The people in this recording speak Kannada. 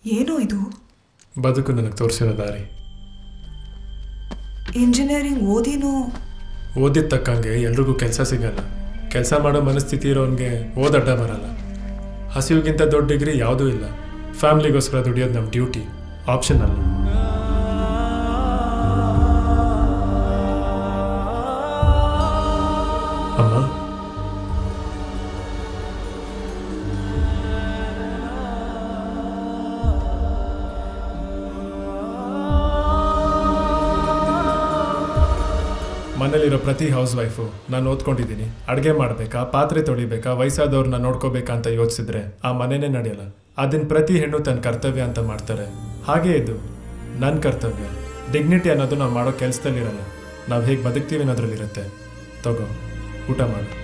ಏನೋ ಇದು? ಬದುಕು ನನಗೆ ತೋರಿಸಿರೋ ದಾರಿ. ಇಂಜಿನಿಯರಿಂಗ್ ಓದಿದ ತಕ್ಕಂಗೆ ಎಲ್ರಿಗೂ ಕೆಲಸ ಸಿಗಲ್ಲ. ಕೆಲಸ ಮಾಡೋ ಮನಸ್ಥಿತಿ ಇರೋನ್ಗೆ ಓದಡ್ಡ ಬರಲ್ಲ. ಹಸಿವಿಗಿಂತ ದೊಡ್ಡ ಡಿಗ್ರಿ ಯಾವುದೂ ಇಲ್ಲ. ಫ್ಯಾಮ್ಲಿಗೋಸ್ಕರ ದುಡಿಯೋದು ನಮ್ಮ ಡ್ಯೂಟಿ, ಆಪ್ಷನ್ ಅಲ್ಲ. ಅಮ್ಮ, ಮನೇಲಿರೋ ಪ್ರತಿ ಹೌಸ್ ವೈಫು ನಾನು ಓದ್ಕೊಂಡಿದ್ದೀನಿ, ಅಡುಗೆ ಮಾಡಬೇಕಾ, ಪಾತ್ರೆ ತೊಳಿಬೇಕಾ, ವಯಸ್ಸಾದವ್ರನ್ನ ನೋಡ್ಕೋಬೇಕಾ ಅಂತ ಯೋಚಿಸಿದ್ರೆ ಆ ಮನೆಯೇ ನಡೆಯಲ್ಲ. ಅದನ್ನ ಪ್ರತಿ ಹೆಣ್ಣು ತನ್ನ ಕರ್ತವ್ಯ ಅಂತ ಮಾಡ್ತಾರೆ. ಹಾಗೇ ಇದು ನನ್ನ ಕರ್ತವ್ಯ. ಡಿಗ್ನಿಟಿ ಅನ್ನೋದು ನಾವು ಮಾಡೋ ಕೆಲಸದಲ್ಲಿರಲ್ಲ, ನಾವು ಹೇಗೆ ಬದುಕ್ತೀವಿ ಅನ್ನೋದ್ರಲ್ಲಿರುತ್ತೆ. ತಗೋ, ಊಟ ಮಾಡು.